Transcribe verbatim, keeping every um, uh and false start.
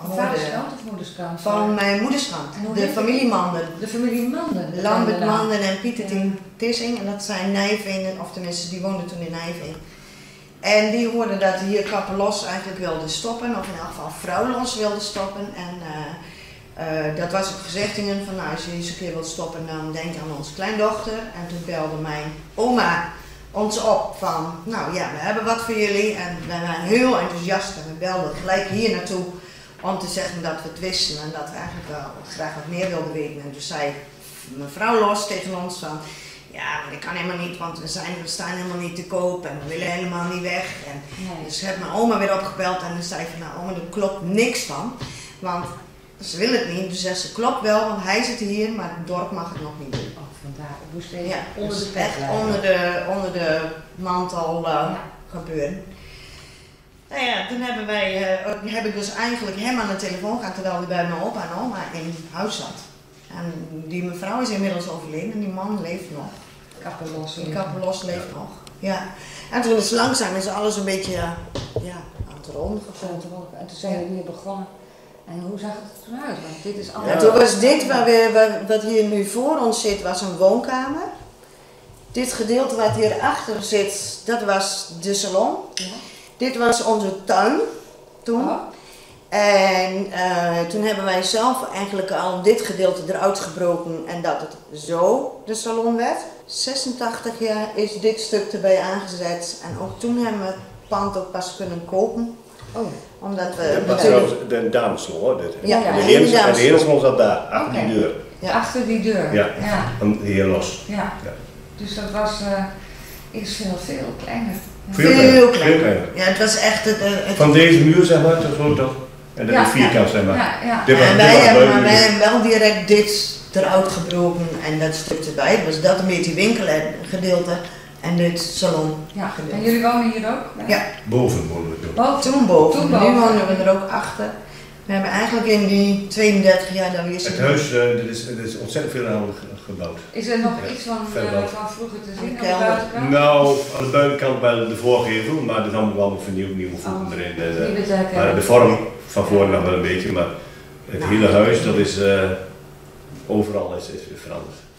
Vaderskant of moederskant? Van mijn moederskant, de familiemanden. De familiemanden? Lambert Manden en Pieter Tien Tissing, en dat zijn Nijveen, of tenminste die woonden toen in Nijveen. En die hoorden dat hier Kappelos eigenlijk wilde stoppen, of in elk geval Vrouwlos wilde stoppen. En uh, uh, dat was ook gezechtingen van, nou, als je eens een keer wilt stoppen, dan denk aan onze kleindochter. En toen belde mijn oma ons op van, nou ja, we hebben wat voor jullie. En wij waren heel enthousiast en we belden gelijk hier naartoe om te zeggen dat we het wisten en dat we eigenlijk wel graag wat meer wilden weten. En toen zei mevrouw Los tegen ons van, ja, maar dat kan helemaal niet, want we, zijn, we staan helemaal niet te koop en we willen helemaal niet weg. En Nee. Dus heb mijn oma weer opgebeld en dan zei van, nou oma, er klopt niks van, want ze wil het niet. Dus zegt ze, klopt wel, want hij zit hier, maar het dorp mag het nog niet doen. Oh, vandaar. Het moest even Ja, onder dus de pet echt blijven. onder de, onder de mantel uh, Ja. gebeuren. Nou ja, toen hebben wij, uh, heb ik dus eigenlijk hem aan de telefoon gehad terwijl hij bij mijn opa en oma in huis zat. En die mevrouw is inmiddels overleden en die man leeft nog. Kappelos. Die Kappelos leeft nog. Ja. En toen is langzaam is alles een beetje uh, ja, aan het ronden gevoeld. En toen zijn we weer begonnen. En hoe zag het er toen uit? Want dit is allemaal... En toen was dit waar we, waar, wat hier nu voor ons zit, was een woonkamer. Dit gedeelte wat hierachter zit, dat was de salon. Ja. Dit was onze tuin toen. Oh. En uh, toen hebben wij zelf eigenlijk al dit gedeelte eruit gebroken en dat het zo de salon werd. zesentachtig jaar is dit stuk erbij aangezet en ook toen hebben we het pand ook pas kunnen kopen. Oh. Omdat we Dat was natuurlijk... trouwens de damessalon hoor. Dit. Ja, ja. De de herensalon damessalon. de herensalon zat daar, achter Oké. die deur. Ja. Achter die deur. Ja. Ja. En hier los. Ja. Ja. Dus dat was uh, is veel, veel kleiner. Ja. Veel Veel kleiner. kleiner. Veel kleiner. Ja, het was echt het... het Van deze muur zeg maar, tot zo toch? En dat Ja, is vierkant zeg maar. Ja, ja. Dit was, en dit wij was hebben, maar buiten. wij hebben wel direct dit eruit gebroken en dat stuk erbij. Dat was dat een beetje winkelgedeelte en dit salon. Ja. gedeelte. En jullie wonen hier ook? Ja. Boven wonen we toen. Boven? Toen boven. Toen Nu boven. wonen we er ook achter. We hebben eigenlijk in die tweeëndertig jaar dat we hier Het zitten. huis, uh, dit is, dit is ontzettend veel aan gebouwd. Is er nog Ja, iets van, verder uh, wel. van vroeger te zien Een aan de kelder. buitenkant? Nou, aan de buitenkant bij de voorgevel, maar dat is allemaal wel vernieuwd, nieuwe voeten Oh, erin. En, uh, nieuwe daken. maar de vorm van voren nog wel een beetje, maar het Nou, hele huis dat is uh, overal is, is veranderd.